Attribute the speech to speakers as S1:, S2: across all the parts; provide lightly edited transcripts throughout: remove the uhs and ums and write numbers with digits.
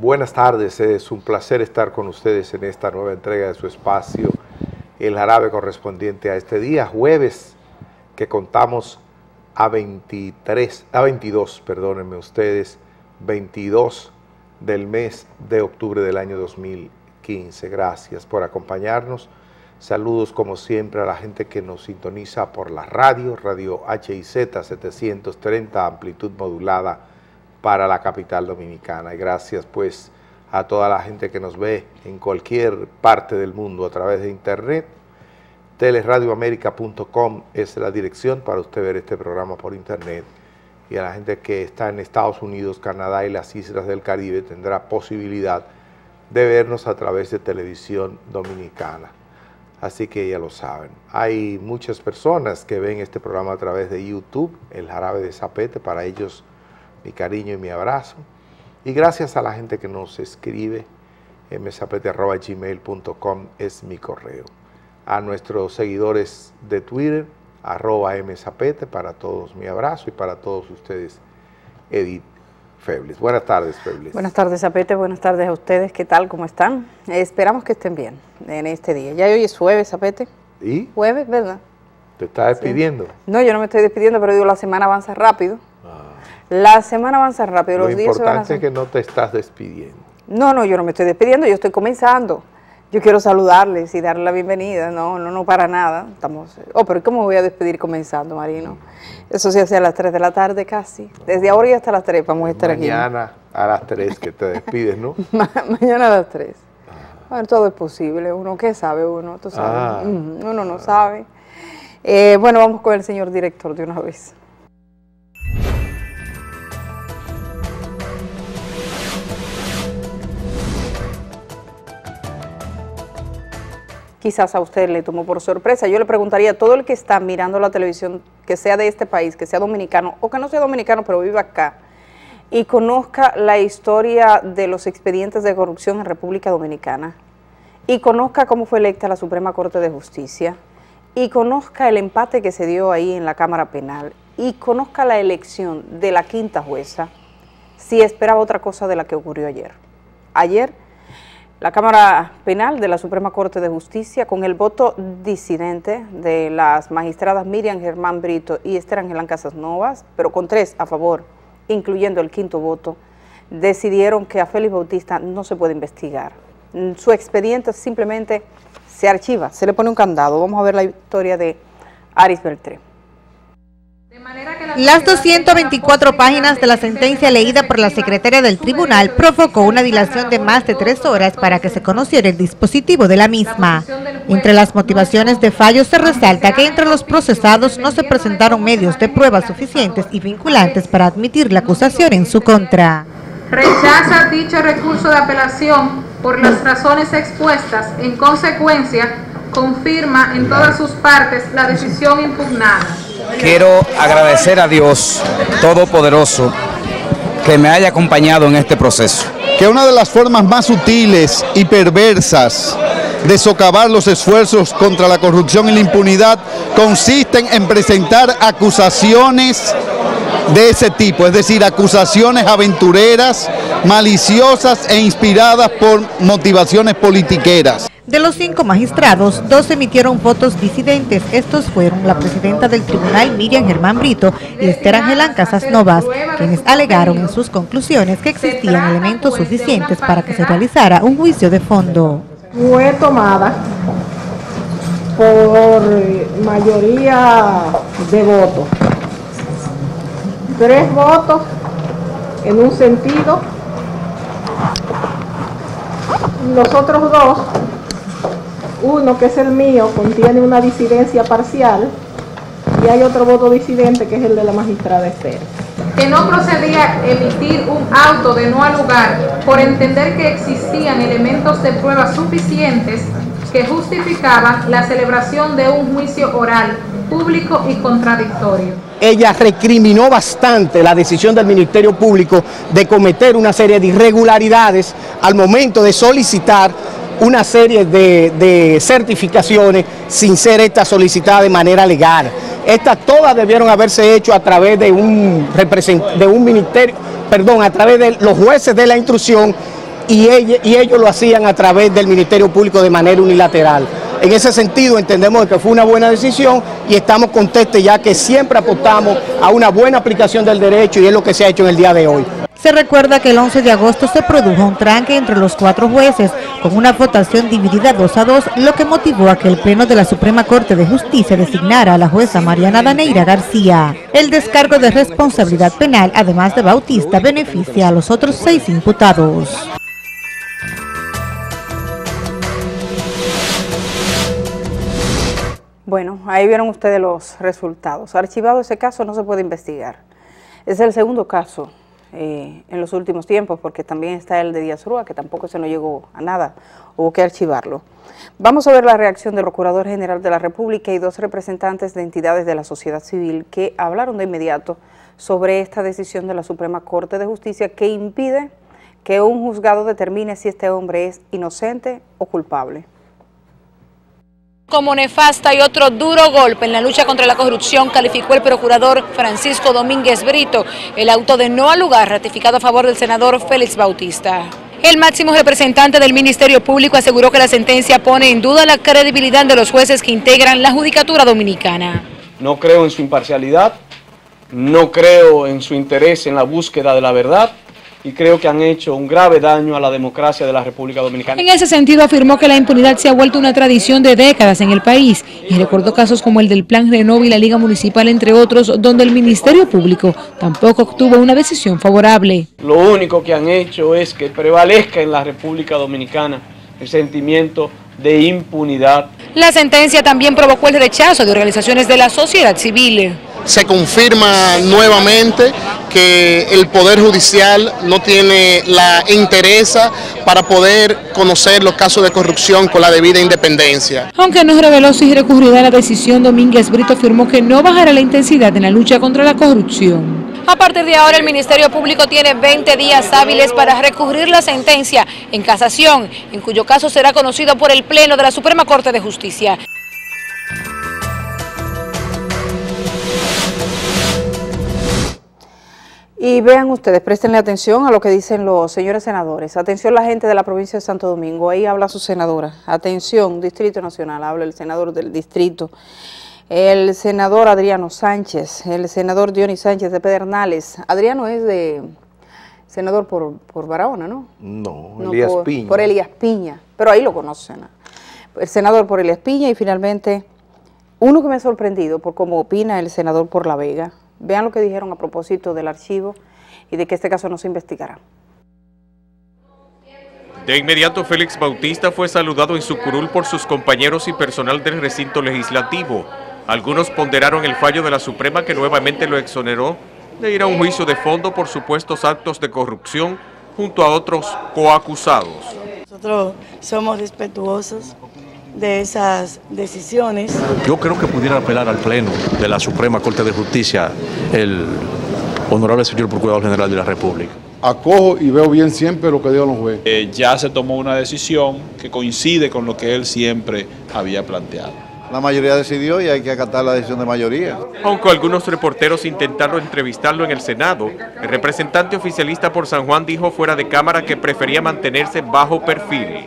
S1: Buenas tardes, es un placer estar con ustedes en esta nueva entrega de su espacio, El Jarabe, correspondiente a este día, jueves, que contamos a 22, perdónenme ustedes, 22 del mes de octubre del año 2015. Gracias por acompañarnos. Saludos como siempre a la gente que nos sintoniza por la radio HIZ 730, amplitud modulada para la capital dominicana. Y gracias pues a toda la gente que nos ve en cualquier parte del mundo a través de internet. Teleradioamerica.com es la dirección para usted ver este programa por internet. Y a la gente que está en Estados Unidos, Canadá y las islas del Caribe tendrá posibilidad de vernos a través de Televisión Dominicana. Así que ya lo saben. Hay muchas personas que ven este programa a través de YouTube, El Jarabe de Zapete, para ellos mi cariño y mi abrazo. Y gracias a la gente que nos escribe, mzapete@gmail.com es mi correo. A nuestros seguidores de Twitter, @mzapete, para todos mi abrazo, y para todos ustedes, Edith Febles. Buenas tardes, Febles.
S2: Buenas tardes, Zapete. Buenas tardes a ustedes. ¿Qué tal? ¿Cómo están? Esperamos que estén bien en este día. Ya hoy es jueves, Zapete.
S1: ¿Y?
S2: Jueves, ¿verdad?
S1: ¿Te estás despidiendo?
S2: Sí. No, yo no me estoy despidiendo, pero digo, la semana avanza rápido. La semana avanza rápido.
S1: Lo
S2: los días se van a
S1: importante es que no te estás despidiendo.
S2: No, yo no me estoy despidiendo, yo estoy comenzando. Yo quiero saludarles y darles la bienvenida. No, para nada. Pero ¿cómo voy a despedir comenzando, Marino? Eso se hace a las 3 de la tarde casi. Desde ahora y hasta las 3 vamos a estar aquí.
S1: Mañana a las 3 que te despides, ¿no?
S2: Mañana a las 3. Bueno, todo es posible. Uno, ¿qué sabe uno? ¿Tú sabes? Uno no sabe. Bueno, vamos con el señor director de una vez. Quizás a usted le tomó por sorpresa. Yo le preguntaría a todo el que está mirando la televisión, que sea de este país, que sea dominicano o que no sea dominicano pero viva acá, y conozca la historia de los expedientes de corrupción en República Dominicana, y conozca cómo fue electa la Suprema Corte de Justicia, y conozca el empate que se dio ahí en la Cámara Penal, y conozca la elección de la quinta jueza, si esperaba otra cosa de la que ocurrió ayer. Ayer, la Cámara Penal de la Suprema Corte de Justicia, con el voto disidente de las magistradas Miriam Germán Brito y Esther Angelán Casas Novas, pero con 3 a favor, incluyendo el quinto voto, decidieron que a Félix Bautista no se puede investigar. Su expediente simplemente se archiva, se le pone un candado. Vamos a ver la historia de Aris Beltré.
S3: Las 224 páginas de la sentencia leída por la secretaria del tribunal provocó una dilación de más de 3 horas para que se conociera el dispositivo de la misma. Entre las motivaciones de fallo se resalta que entre los procesados no se presentaron medios de prueba suficientes y vinculantes para admitir la acusación en su contra.
S4: Rechaza dicho recurso de apelación por las razones expuestas. En consecuencia, confirma en todas sus partes la decisión impugnada.
S5: Quiero agradecer a Dios Todopoderoso que me haya acompañado en este proceso.
S6: Que una de las formas más sutiles y perversas de socavar los esfuerzos contra la corrupción y la impunidad consisten en presentar acusaciones de ese tipo, es decir, acusaciones aventureras, maliciosas e inspiradas por motivaciones politiqueras.
S3: De los 5 magistrados, 2 emitieron votos disidentes. Estos fueron la presidenta del tribunal, Miriam Germán Brito, y Esther Angelán Casas Novas, quienes alegaron en sus conclusiones que existían elementos suficientes para que se realizara un juicio de fondo.
S7: Fue tomada por mayoría de votos. 3 votos en un sentido, los otros 2, uno que es el mío, contiene una disidencia parcial, y hay otro voto disidente que es el de la magistrada Esther.
S4: Que no procedía a emitir un auto de no al lugar por entender que existían elementos de prueba suficientes que justificaban la celebración de un juicio oral, público y contradictorio.
S8: Ella recriminó bastante la decisión del Ministerio Público de cometer una serie de irregularidades al momento de solicitar una serie de certificaciones sin ser estas solicitadas de manera legal. Estas todas debieron haberse hecho a través de un ministerio, a través de los jueces de la instrucción y ellos lo hacían a través del Ministerio Público de manera unilateral. En ese sentido entendemos que fue una buena decisión y estamos contentos ya que siempre apostamos a una buena aplicación del derecho y es lo que se ha hecho en el día de hoy.
S3: Se recuerda que el 11 de agosto se produjo un tranque entre los 4 jueces, con una votación dividida 2-2, lo que motivó a que el Pleno de la Suprema Corte de Justicia designara a la jueza Mariana Daneira García. El descargo de responsabilidad penal, además de Bautista, beneficia a los otros 6 imputados.
S2: Bueno, ahí vieron ustedes los resultados. Archivado ese caso, no se puede investigar. Es el segundo caso en los últimos tiempos, porque también está el de Díaz Rúa, que tampoco se nos llegó a nada, hubo que archivarlo. Vamos a ver la reacción del Procurador General de la República y 2 representantes de entidades de la sociedad civil que hablaron de inmediato sobre esta decisión de la Suprema Corte de Justicia que impide que un juzgado determine si este hombre es inocente o culpable.
S9: Como nefasta y otro duro golpe en la lucha contra la corrupción, calificó el procurador Francisco Domínguez Brito el auto de no al lugar ratificado a favor del senador Félix Bautista. El máximo representante del Ministerio Público aseguró que la sentencia pone en duda la credibilidad de los jueces que integran la Judicatura Dominicana.
S10: No creo en su imparcialidad, no creo en su interés en la búsqueda de la verdad, y creo que han hecho un grave daño a la democracia de la República Dominicana.
S9: En ese sentido afirmó que la impunidad se ha vuelto una tradición de décadas en el país y recordó casos como el del Plan Renove y la Liga Municipal, entre otros, donde el Ministerio Público tampoco obtuvo una decisión favorable.
S10: Lo único que han hecho es que prevalezca en la República Dominicana el sentimiento de impunidad.
S9: La sentencia también provocó el rechazo de organizaciones de la sociedad civil.
S11: Se confirma nuevamente que el Poder Judicial no tiene la interesa para poder conocer los casos de corrupción con la debida independencia.
S9: Aunque no reveló si recurrirá a la decisión, Domínguez Brito afirmó que no bajará la intensidad en la lucha contra la corrupción. A partir de ahora, el Ministerio Público tiene 20 días hábiles para recurrir la sentencia en casación, en cuyo caso será conocido por el Pleno de la Suprema Corte de Justicia.
S2: Y vean ustedes, préstenle atención a lo que dicen los señores senadores. Atención la gente de la provincia de Santo Domingo, ahí habla su senadora. Atención, Distrito Nacional, habla el senador del distrito. El senador Adriano Sánchez, el senador Dionis Sánchez de Pedernales. Adriano es de senador por Barahona, ¿no?
S1: No, Elías Piña.
S2: Por Elías Piña, pero ahí lo conocen. El senador por Elías Piña y finalmente uno que me ha sorprendido por cómo opina el senador por La Vega. Vean lo que dijeron a propósito del archivo y de que este caso no se investigará.
S12: De inmediato, Félix Bautista fue saludado en su curul por sus compañeros y personal del recinto legislativo. Algunos ponderaron el fallo de la Suprema que nuevamente lo exoneró de ir a un juicio de fondo por supuestos actos de corrupción junto a otros coacusados.
S13: Nosotros somos respetuosos de esas decisiones.
S14: Yo creo que pudiera apelar al Pleno de la Suprema Corte de Justicia el honorable señor Procurador General de la República.
S15: Acojo y veo bien siempre lo que digan los jueces.
S16: Ya se tomó una decisión que coincide con lo que él siempre había planteado.
S17: La mayoría decidió y hay que acatar la decisión de mayoría.
S12: Aunque algunos reporteros intentaron entrevistarlo en el Senado, el representante oficialista por San Juan dijo fuera de cámara que prefería mantenerse bajo perfil.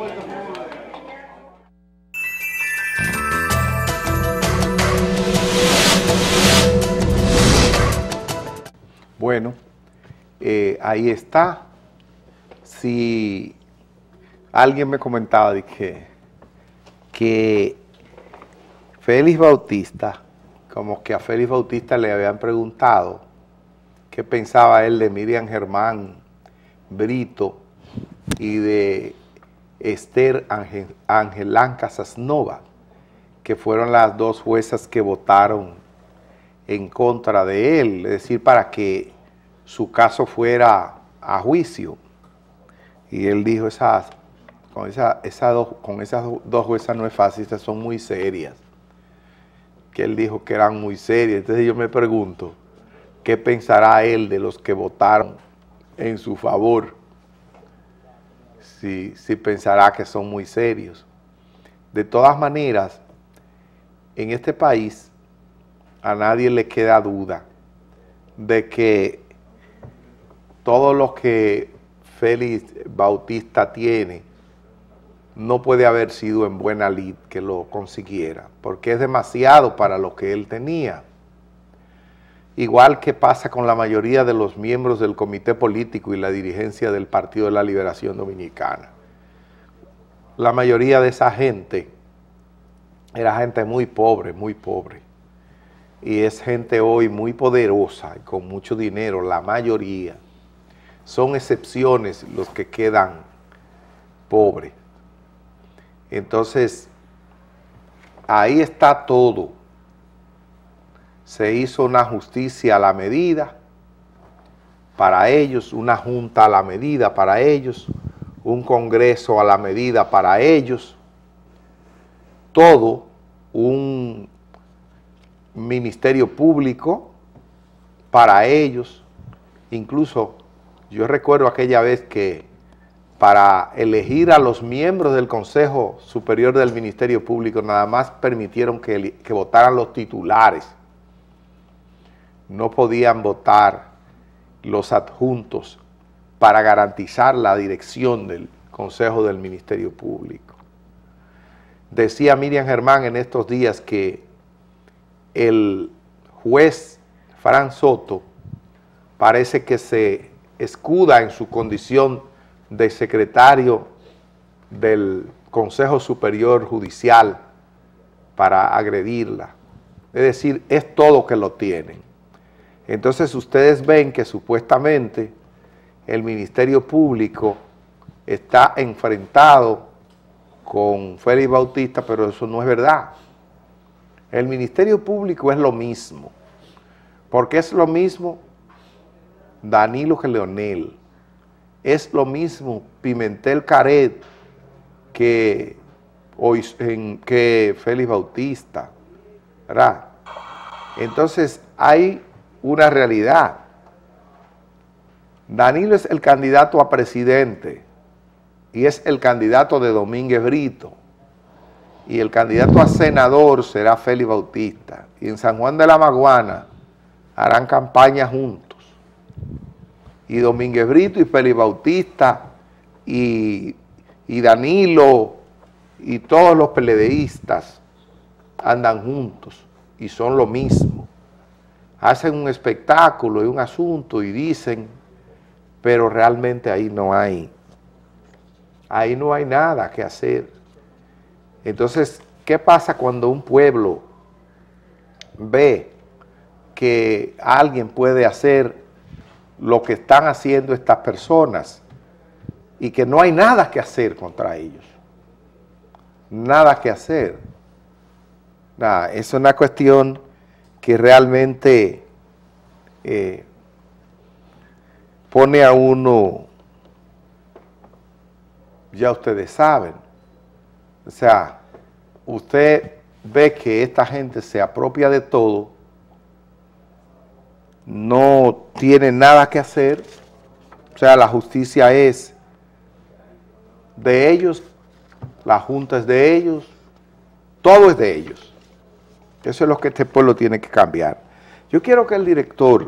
S1: Bueno, ahí está. Si alguien me comentaba de que Félix Bautista, como que a Félix Bautista le habían preguntado qué pensaba él de Miriam Germán Brito y de Esther Angelán Casasnova, que fueron las 2 juezas que votaron en contra de él, es decir, para que su caso fuera a juicio. Y él dijo, con esas dos juezas no es fácil, estas son muy serias. Que él dijo que eran muy serias. Entonces yo me pregunto, ¿qué pensará él de los que votaron en su favor? Si pensará que son muy serios. De todas maneras, en este país a nadie le queda duda de que todo lo que Félix Bautista tiene, no puede haber sido en buena lid que lo consiguiera, porque es demasiado para lo que él tenía. Igual que pasa con la mayoría de los miembros del comité político y la dirigencia del Partido de la Liberación Dominicana. La mayoría de esa gente era gente muy pobre, y es gente hoy muy poderosa y con mucho dinero, la mayoría. Son excepciones los que quedan pobres. Entonces, ahí está todo. Se hizo una justicia a la medida para ellos, una junta a la medida para ellos, un congreso a la medida para ellos, todo un ministerio público para ellos. Incluso yo recuerdo aquella vez que para elegir a los miembros del Consejo Superior del Ministerio Público nada más permitieron que votaran los titulares. No podían votar los adjuntos para garantizar la dirección del Consejo del Ministerio Público. Decía Miriam Germán en estos días que el juez Fran Soto parece que se escuda en su condición de secretario del Consejo Superior Judicial para agredirla. Es decir, es todo que lo tienen. Entonces ustedes ven que supuestamente el Ministerio Público está enfrentado con Félix Bautista, pero eso no es verdad. El Ministerio Público es lo mismo, porque es lo mismo Danilo que Leonel, es lo mismo Pimentel Caret que Félix Bautista, ¿verdad? Entonces hay una realidad. Danilo es el candidato a presidente y es el candidato de Domínguez Brito, y el candidato a senador será Félix Bautista, y en San Juan de la Maguana harán campaña juntos, y Domínguez Brito y Félix Bautista y Danilo y todos los PLDistas andan juntos y son lo mismo. Hacen un espectáculo y un asunto y dicen, pero realmente ahí no hay nada que hacer. Entonces, ¿qué pasa cuando un pueblo ve que alguien puede hacer lo que están haciendo estas personas y que no hay nada que hacer contra ellos? Nada que hacer. Nada, es una cuestión que realmente pone a uno, ya ustedes saben, o sea, usted ve que esta gente se apropia de todo, no tiene nada que hacer, o sea, la justicia es de ellos, la junta es de ellos, todo es de ellos. Eso es lo que este pueblo tiene que cambiar. Yo quiero que el director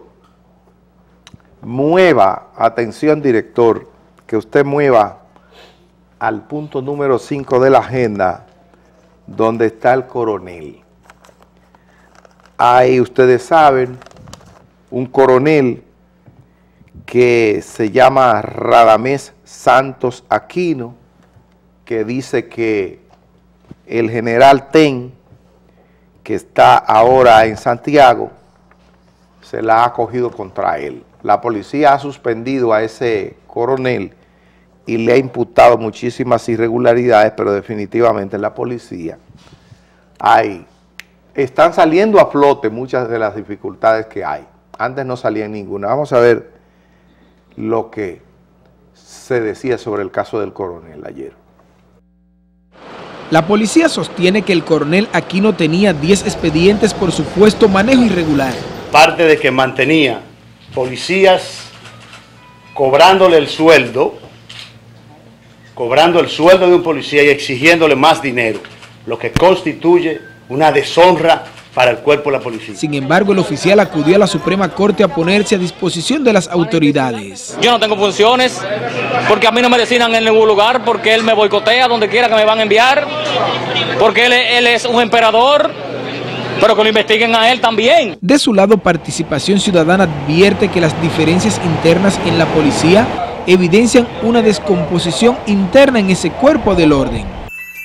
S1: mueva, atención director, que usted mueva al punto número 5 de la agenda, donde está el coronel. Ahí ustedes saben, un coronel que se llama Radamés Santos Aquino, que dice que el general Ten, que está ahora en Santiago, se la ha cogido contra él. La policía ha suspendido a ese coronel y le ha imputado muchísimas irregularidades, pero definitivamente la policía están saliendo a flote muchas de las dificultades que hay. Antes no salían ninguna. Vamos a ver lo que se decía sobre el caso del coronel ayer.
S18: La policía sostiene que el coronel Aquino tenía 10 expedientes por supuesto manejo irregular.
S19: Parte de que mantenía policías cobrándole el sueldo de un policía y exigiéndole más dinero, lo que constituye una deshonra para el cuerpo de la policía.
S18: Sin embargo, el oficial acudió a la Suprema Corte a ponerse a disposición de las autoridades.
S20: Yo no tengo funciones porque a mí no me designan en ningún lugar, porque él me boicotea donde quiera que me van a enviar, porque él es un emperador, pero que lo investiguen a él también.
S18: De su lado, Participación Ciudadana advierte que las diferencias internas en la policía evidencian una descomposición interna en ese cuerpo del orden.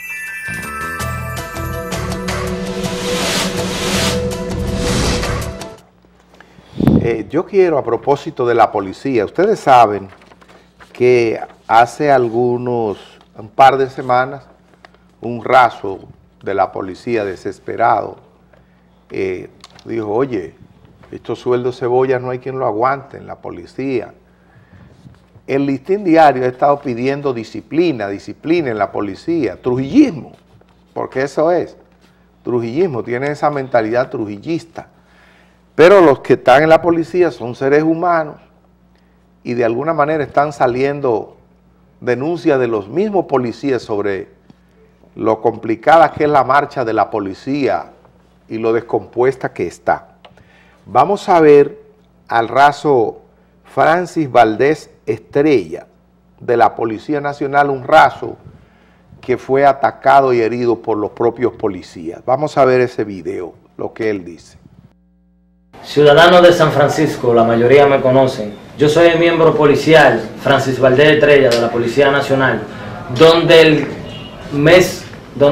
S1: Yo quiero, a propósito de la policía, ustedes saben que hace un par de semanas, un raso de la policía desesperado dijo, oye, estos sueldos cebolla no hay quien lo aguante en la policía. El Listín Diario ha estado pidiendo disciplina en la policía, trujillismo, porque eso es, trujillismo, tienen esa mentalidad trujillista. Pero los que están en la policía son seres humanos y de alguna manera están saliendo denuncias de los mismos policías sobre lo complicada que es la marcha de la policía y lo descompuesta que está. Vamos a ver al raso Francis Valdés Estrella de la Policía Nacional, un raso que fue atacado y herido por los propios policías. Vamos a ver ese video, lo que él dice.
S21: Ciudadanos de San Francisco, la mayoría me conocen. Yo soy el miembro policial Francis Valdés Estrella de la Policía Nacional, donde el mes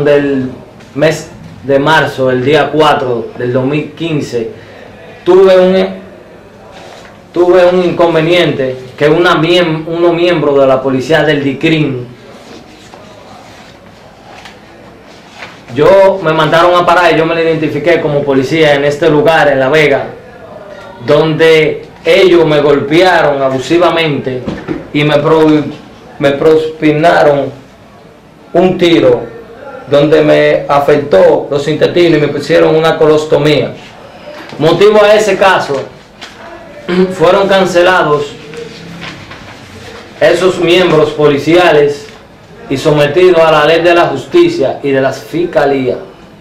S21: de marzo, el día 4 del 2015, tuve un inconveniente que unos miembros de la policía del DICRIM, me mandaron a parar y yo me lo identifiqué como policía en este lugar, en La Vega, donde ellos me golpearon abusivamente y me propinaron un tiro donde me afectó los intestinos y me pusieron una colostomía. Motivo a ese caso, fueron cancelados esos miembros policiales y sometidos a la ley de la justicia y de las fiscalías.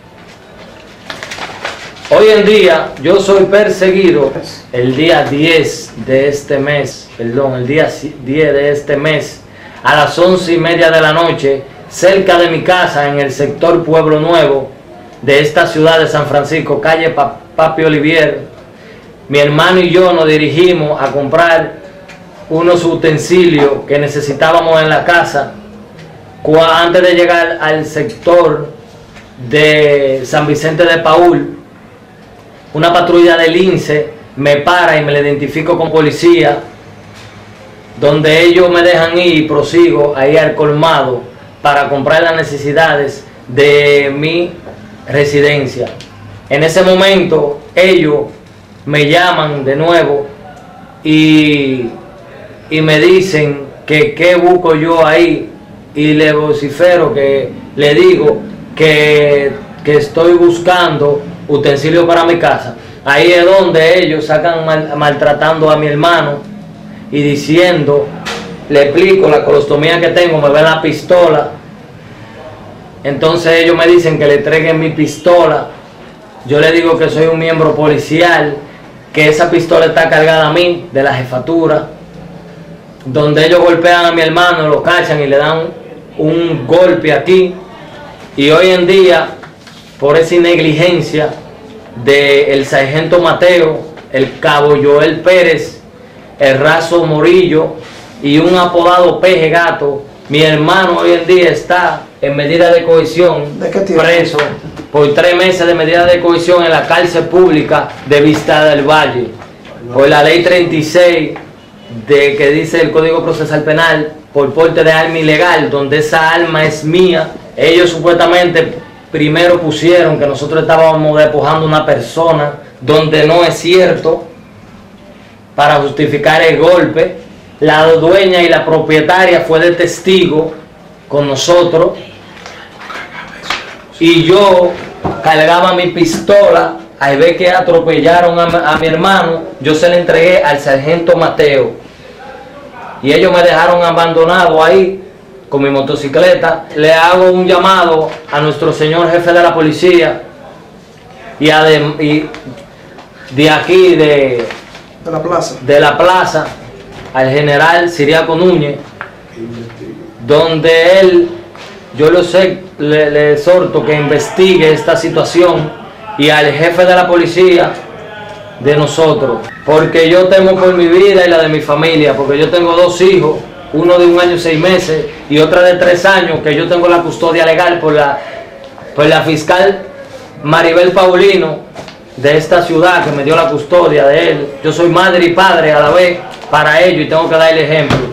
S21: Hoy en día yo soy perseguido el día 10 de este mes, el día 10 de este mes, a las 11:30 de la noche, cerca de mi casa en el sector Pueblo Nuevo de esta ciudad de San Francisco, calle Papi Olivier. Mi hermano y yo nos dirigimos a comprar unos utensilios que necesitábamos en la casa. Antes de llegar al sector de San Vicente de Paúl, una patrulla del INSE me para y me la identifico con policía, donde ellos me dejan ir y prosigo ahí al colmado para comprar las necesidades de mi residencia. En ese momento ellos me llaman de nuevo y me dicen que qué busco yo ahí, y le vocifero, que le digo que estoy buscando utensilios para mi casa. Ahí es donde ellos sacan maltratando a mi hermano y diciendo, le explico la colostomía que tengo, me ven la pistola. Entonces ellos me dicen que le entreguen mi pistola. Yo le digo que soy un miembro policial, que esa pistola está cargada a mí, de la jefatura, donde ellos golpean a mi hermano, lo cachan y le dan un golpe aquí. Y hoy en día, por esa negligencia del sargento Mateo, el cabo Joel Pérez, el raso Morillo y un apodado Peje Gato, mi hermano hoy en día está en medida de cohesión, preso por 3 meses de medida de cohesión en la cárcel pública de Vista del Valle, por la ley 36 que dice el Código Procesal Penal, por porte de arma ilegal, donde esa arma es mía. Ellos supuestamente primero pusieron que nosotros estábamos despojando a una persona, donde no es cierto, para justificar el golpe. La dueña y la propietaria fue de testigo con nosotros, y yo cargaba mi pistola. Al ver que atropellaron a mi hermano, yo se le entregué al sargento Mateo y ellos me dejaron abandonado ahí con mi motocicleta. Le hago un llamado a nuestro señor jefe de la policía y de aquí de la plaza al general Ciriaco Núñez, donde él, yo le exhorto que investigue esta situación, y al jefe de la policía de nosotros, porque yo temo por mi vida y la de mi familia, porque yo tengo 2 hijos, uno de 1 año y 6 meses y otra de 3 años, que yo tengo la custodia legal por la fiscal Maribel Paulino de esta ciudad, que me dio la custodia de él. Yo soy madre y padre a la vez para ellos y tengo que dar el ejemplo.